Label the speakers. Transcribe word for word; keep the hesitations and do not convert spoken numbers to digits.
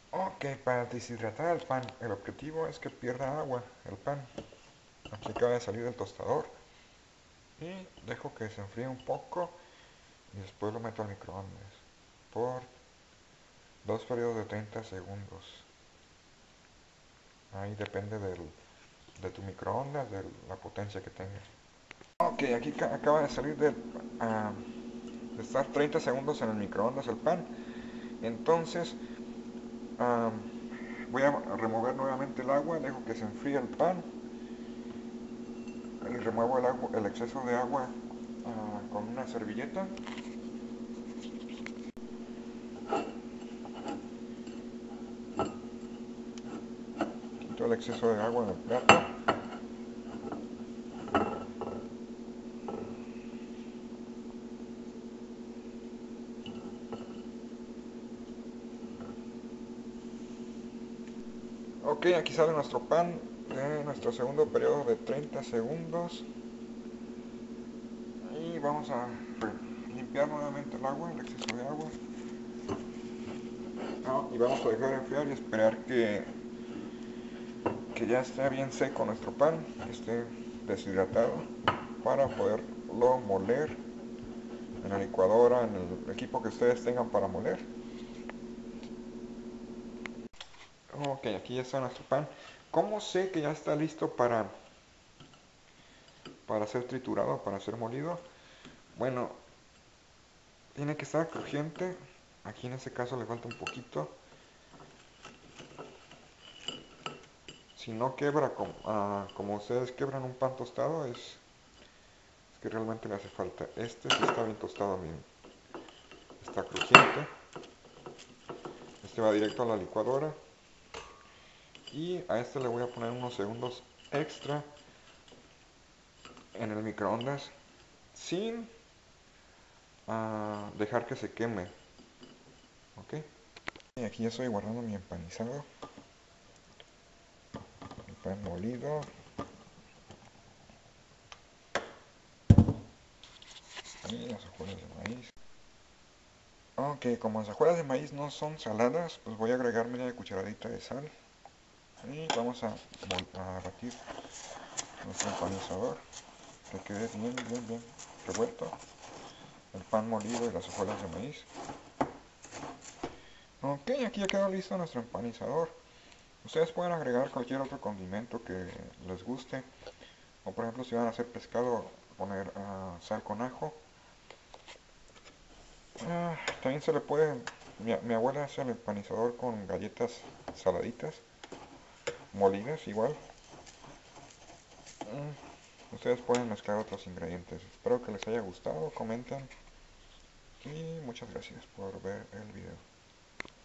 Speaker 1: Ok, para deshidratar el pan, el objetivo es que pierda agua el pan. Aquí acaba de salir del tostador. Y dejo que se enfríe un poco y después lo meto al microondas por dos periodos de treinta segundos. Ahí depende del, de tu microondas, de la potencia que tengas. Ok, aquí acaba de salir de, uh, de estar treinta segundos en el microondas el pan. Entonces uh, voy a remover nuevamente el agua, dejo que se enfríe el pan y remuevo el, agua, el exceso de agua uh, con una servilleta. Quito el exceso de agua en el plato. Ok, aquí sale nuestro pan de nuestro segundo periodo de treinta segundos. Y vamos a limpiar nuevamente el agua, el exceso de agua. Ah, y vamos a dejar enfriar y esperar que, que ya esté bien seco nuestro pan, que esté deshidratado, para poderlo moler en la licuadora, en el equipo que ustedes tengan para moler. Ok, aquí ya está nuestro pan. ¿Cómo sé que ya está listo para, para ser triturado, para ser molido? Bueno, tiene que estar crujiente. Aquí en este caso le falta un poquito. Si no quebra como, ah, como ustedes quebran un pan tostado, es, es que realmente le hace falta. Este sí está bien tostado, miren. Está crujiente. Este va directo a la licuadora. Y a este le voy a poner unos segundos extra en el microondas sin uh, dejar que se queme. Ok. Y aquí ya estoy guardando mi empanizado. Mi pan molido. Y las hojuelas de maíz. Ok, como las hojuelas de maíz no son saladas, pues voy a agregar media cucharadita de sal. Y vamos a, a batir nuestro empanizador, que quede bien, bien, bien revuelto el pan molido y las hojuelas de maíz. Ok, aquí ya quedó listo nuestro empanizador. Ustedes pueden agregar cualquier otro condimento que les guste, o por ejemplo si van a hacer pescado, poner uh, sal con ajo. Uh, también se le puede, mi, mi abuela hace el empanizador con galletas saladitas, molidas igual. Uh, ustedes pueden mezclar otros ingredientes. Espero que les haya gustado, comenten y muchas gracias por ver el video.